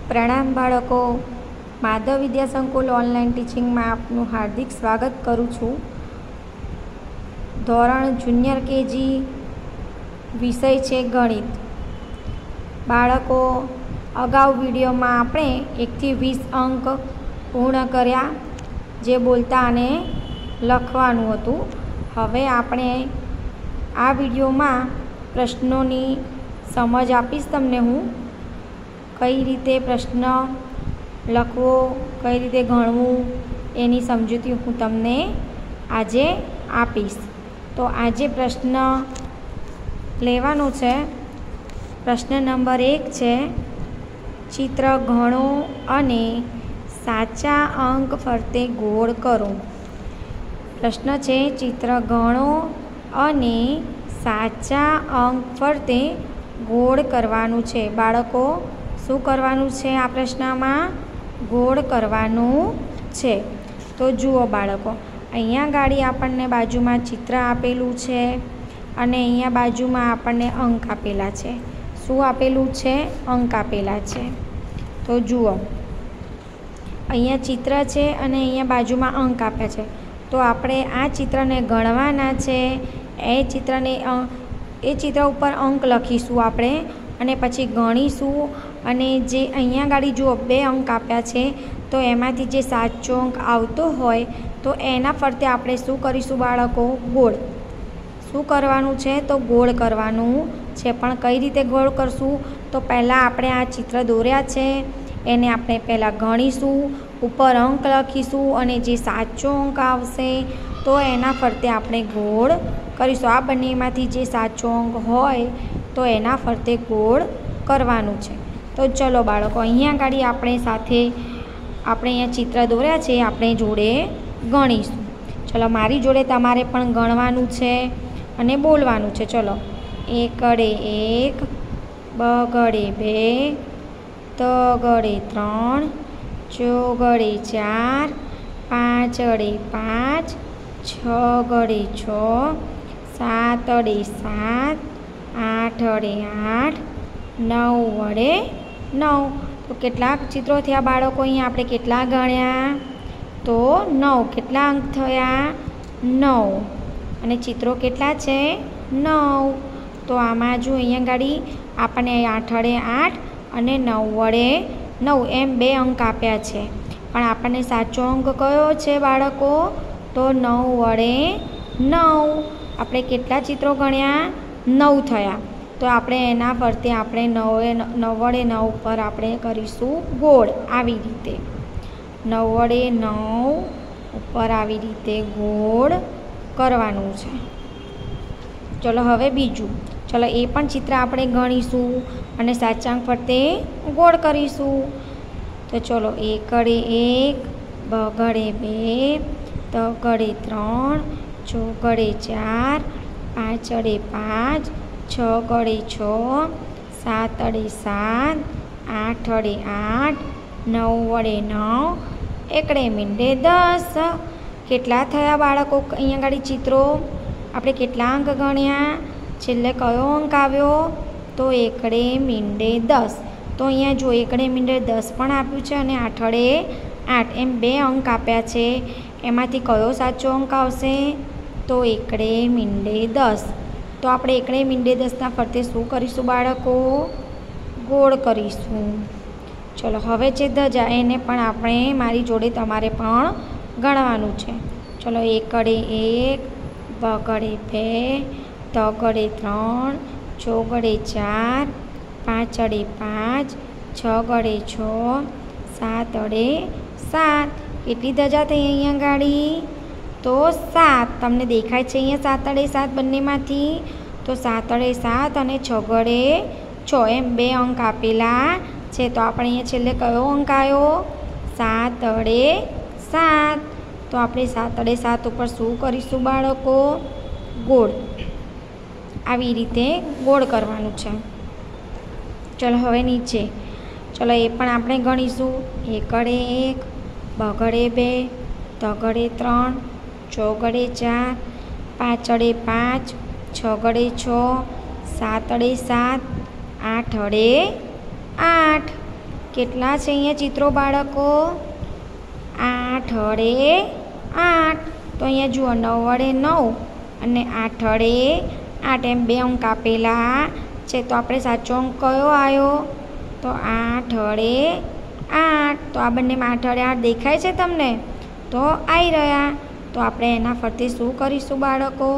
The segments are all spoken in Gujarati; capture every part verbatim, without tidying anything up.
પ્રણામ બાળકો, માધવ વિદ્યા સંકુલ ઓનલાઈન ટીચિંગમાં આપનું હાર્દિક સ્વાગત કરું છું. ધોરણ જુનિયર કેજી, વિષય છે ગણિત. બાળકો, અગાઉ વિડીયોમાં આપણે એકથી વીસ અંક પૂર્ણ કર્યા, જે બોલતા અને લખવાનું હતું. હવે આપણે આ વિડીયોમાં પ્રશ્નોની સમજ આપીશ તમને. હું કઈ રીતે પ્રશ્ન લખવો, કઈ રીતે ગણવું એની સમજૂતી હું તમને આજે આપીશ. તો આજે પ્રશ્ન લેવાનો છે. પ્રશ્ન નંબર એક છે, ચિત્ર ગણો અને સાચા અંક ફરતે ગોળ કરો. પ્રશ્ન છે, ચિત્ર ગણો અને સાચા અંક ફરતે ગોળ કરવાનું છે. બાળકો, શું કરવાનું છે? આ પ્રશ્નમાં ગોળ કરવાનું છે. તો જુઓ બાળકો, અહીંયા ગાડી આપણને બાજુમાં ચિત્ર આપેલું છે અને અહીંયા બાજુમાં આપણને અંક આપેલા છે. શું આપેલું છે? અંક આપેલા છે. તો જુઓ, અહીંયા ચિત્ર છે અને અહીંયા બાજુમાં અંક આપ્યા છે. તો આપણે આ ચિત્રને ગણવાના છે. એ ચિત્રને એ ચિત્ર ઉપર અંક લખીશું આપણે અને પછી ગણીશું. અને જે અહીંયા ગાડી જુઓ બે અંક આપ્યા છે, તો એમાંથી જે સાચો અંક આવતો હોય તો એના ફરતે આપણે શું કરીશું બાળકો? ગોળ. શું કરવાનું છે? તો ગોળ કરવાનું છે. પણ કઈ રીતે ગોળ કરશું? તો પહેલાં આપણે આ ચિત્ર દોર્યા છે એને આપણે પહેલાં ગણીશું, ઉપર અંક લખીશું અને જે સાચો અંક આવશે તો એના ફરતે આપણે ગોળ કરીશું. આ બંનેમાંથી જે સાચો અંક હોય તો એના ફરતે ગોળ કરવાનું છે. તો ચલો બાળકો, અહીંયા ગાડી આપણે સાથે આપણે અહીંયા ચિત્ર દોર્યા છે, આપણે જોડે ગણીશું. ચલો, મારી જોડે તમારે પણ ગણવાનું છે અને બોલવાનું છે. ચલો, એકડે એક, બગડે બે, તગડે ત્રણ, ચોગડે ચાર, પાંચડે પાંચ, છગડે છ, સાતડે સાત, આઠડે આઠ, નવ વડે નવ. તો કેટલાક ચિત્રો થયા બાળકો? અહીંયા આપણે કેટલા ગણ્યા? તો નવ. કેટલા અંક થયા? નવ. અને ચિત્રો કેટલા છે? નવ. તો આમાં જો અહીંયા ગાડી આપણને આઠડે આઠ અને નવ વડે નવ એમ બે અંક આપ્યા છે. પણ આપણને સાચો અંક કયો છે બાળકો? તો નવ વડે નવ. આપણે કેટલા ચિત્રો ગણ્યા? નવ થયા. તો આપણે એના ફરતે આપણે નવે નવ વડે નવ પર આપણે કરીશું ગોળ. આવી રીતે નવ વડે નવ ઉપર આવી રીતે ગોળ કરવાનું છે. ચલો, હવે બીજું. ચલો, એ પણ ચિત્ર આપણે ગણીશું અને સાચા અંક ફરતે ગોળ કરીશું. તો ચલો, એકડે એક, બગડે બે, તગડે ત્રણ, ચોગડે ચાર, પાંચડે પાંચ, છગડે છ, સાતડે સાત, આઠડે આઠ, નવ વડે નવ, એકડે મીંડે દસ. કેટલા થયા બાળકો? અહીંયા ગાડી ચિત્રો આપણે કેટલા અંક ગણ્યા? છેલ્લે કયો અંક આવ્યો? તો એકડે મીંડે દસ. તો અહીંયા જો એકડે મીંડે દસ પણ આપ્યું છે અને આઠડે આઠ એમ બે અંક આપ્યા છે. એમાંથી કયો સાચો અંક આવશે? તો એકડે મીંડે દસ. તો આપણે એકડે મીંડે દસના ફરતે શું કરીશું બાળકો? ગોળ કરીશું. ચલો, હવે છે ધજા. એને પણ આપણે મારી જોડે તમારે પણ ગણવાનું છે. ચલો, એકડે એક, બગડે બે, તગડે ત્રણ, ચોગડે ચાર, પાંચડે પાંચ, છગડે છ, સાતડે સાત. કેટલી ધજા થઈ અહીંયા ગાડી? તો સાત. તમને દેખાય છે અહીંયા સાતડે સાત બંનેમાંથી? તો સાતડે સાત અને છગડે છ એમ બે અંક આપેલા છે. તો આપણે અહીંયા છેલ્લે કયો અંક આવ્યો? સાતડે સાત. તો આપણે સાતડે સાત ઉપર શું કરીશું બાળકો? ગોળ. આવી રીતે ગોળ કરવાનું છે. ચલો, હવે નીચે. ચલો, એ પણ આપણે ગણીશું. એકડે એક, બગડે બે, તગડે ત્રણ, ચોગડે ચાર, પાંચડે પાંચ, છગડે છ, સાતડે સાત, આઠડે આઠ. કેટલા છે અહીંયા ચિત્રો બાળકો? આઠ વડે આઠ. તો અહીંયા જુઓ નવ વડે નવ અને આઠ વડે આઠ એમ બે અંક આપેલા છે. તો આપણે સાચો અંક કયો આવ્યો? તો આઠ વડે આઠ. તો આ બંનેમાં આઠ વડે આઠ દેખાય છે તમને? તો આવી રહ્યા. તો આપણે એના ફરતે શું કરીશું બાળકો?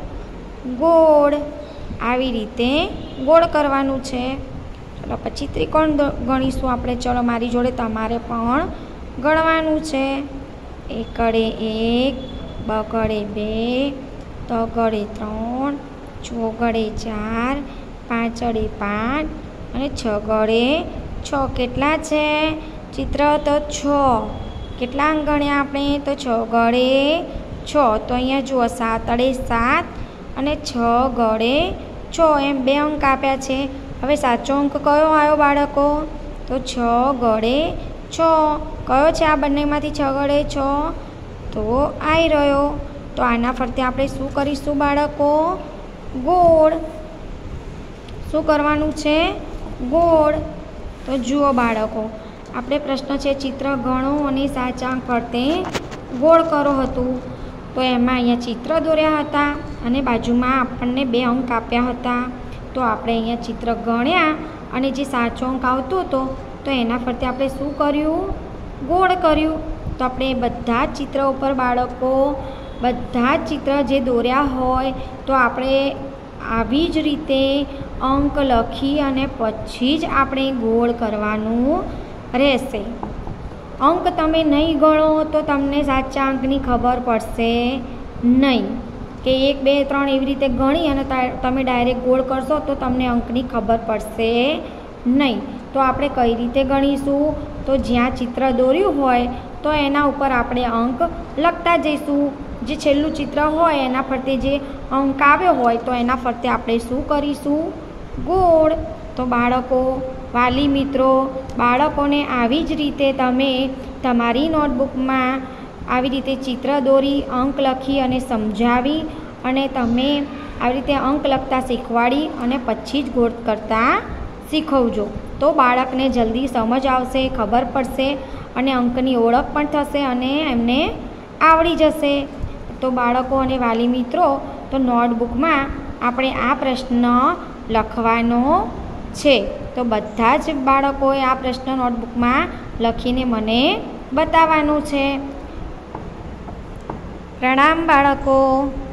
ગોળ. આવી રીતે ગોળ કરવાનું છે. ચલો પછી ત્રિકોણ ગણીશું આપણે. ચલો મારી જોડે તમારે પણ ગણવાનું છે. એક ગળે એક, બે ગળે બે, ત્રણ ગળે ત્રણ, છ ગળે ચાર, પાંચ ગળે પાંચ અને છ ગળે છ. કેટલા છે ચિત્ર? તો છ. કેટલા અંક ગણ્યા આપણે? તો છ ગળે છ. તો અહીંયા જુઓ સાત ગળે સાત અને છ ગળે છ એમ બે અંક આપ્યા છે. હવે સાચો અંક કયો આવ્યો બાળકો? તો છ ગળે છ. કયો છે આ બંનેમાંથી છ ગળે છ? તો આવી રહ્યો. તો આના ફરતે આપણે શું કરીશું બાળકો? ગોળ. શું કરવાનું છે? ગોળ. તો જુઓ બાળકો, આપણે પ્રશ્ન છે ચિત્ર ગણો અને સાચા અંક ફરતે ગોળ કરો હતું. તો એમાં અહીંયા ચિત્ર દોર્યા હતા અને બાજુમાં આપણને બે અંક આપ્યા હતા. તો આપણે અહીંયા ચિત્ર ગણ્યા અને જે સાચો અંક આવતો હતો તો એના ફરતે આપણે શું કર્યું? ગોળ કર્યું. તો આપણે બધા જ ચિત્ર ઉપર બાળકો, બધા જ ચિત્ર જે દોર્યા હોય તો આપણે આવી જ રીતે અંક લખી અને પછી જ આપણે ગોળ કરવાનું રહેશે. અંક તમે નહીં ગણો તો તમને સાચા અંકની ખબર પડશે નહીં. કે એક બે ત્રણ એવી રીતે ગણી અને તમે ડાયરેક્ટ ગોળ કરશો તો તમને અંકની ખબર પડશે નહીં. તો આપણે કઈ રીતે ગણીશું? તો જ્યાં ચિત્ર દોર્યું હોય તો એના ઉપર આપણે અંક લખતા જઈશું. જે છેલ્લું ચિત્ર હોય એના ફરતે જે અંક આવ્યો હોય તો એના ફરતે આપણે શું કરીશું? ગોળ. તો બાળકો, વાલી મિત્રો, બાળકોને આવી જ રીતે તમે તમારી નોટબુકમાં આવી રીતે ચિત્ર દોરી, અંક લખી અને સમજાવી અને તમે આવી રીતે અંક લખતા શીખવાડી અને પછી જ ગોળ કરતા શીખવજો. તો બાળકને જલ્દી સમજ આવશે, ખબર પડશે અને અંકની ઓળખ પણ થશે અને એમને આવડી જશે. તો બાળકો અને વાલી મિત્રો, તો નોટબુકમાં આપણે આ પ્રશ્ન લખવાનો છે. તો બધા જ બાળકોએ આ પ્રશ્ન નોટબુકમાં લખીને મને બતાવવાનું છે. પ્રણામ બાળકો.